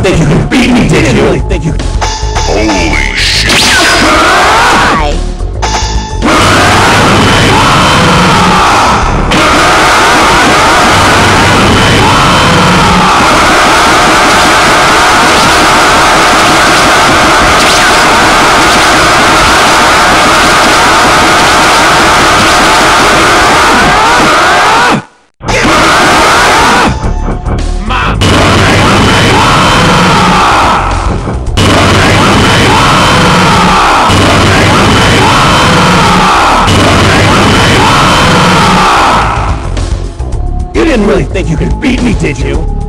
think you could beat me, did you? Really think you could... Holy shit. You didn't really think you could beat me, did you?